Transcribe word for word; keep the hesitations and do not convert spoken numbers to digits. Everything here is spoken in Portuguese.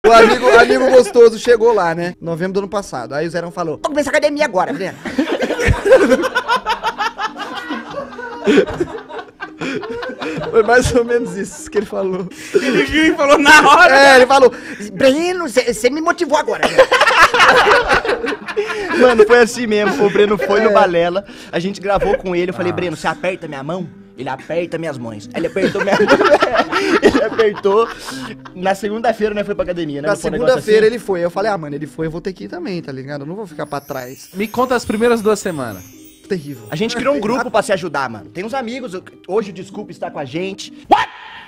O amigo, amigo gostoso chegou lá, né? Novembro do ano passado. Aí o Zerão falou, vou começar a academia agora, Breno. Foi mais ou menos isso que ele falou. Ele viu e falou na hora. É, ele falou, Breno, você me motivou agora. Né? Mano, foi assim mesmo. O Breno foi É. no Balela, a gente gravou com ele. Eu falei, Breno, você aperta minha mão? Ele aperta minhas mãos. Ele apertou minha mão. Ele apertou. Na segunda-feira, né, foi pra academia, né? Na Não foi um negócio segunda-feira assim? ele foi. Eu falei, ah, mano, ele foi, eu vou ter que ir também, tá ligado? Eu não vou ficar pra trás. Me conta as primeiras duas semanas. Terrível. A gente criou um grupo pra se ajudar, mano. Tem uns amigos. Hoje o Desculpa está com a gente. What?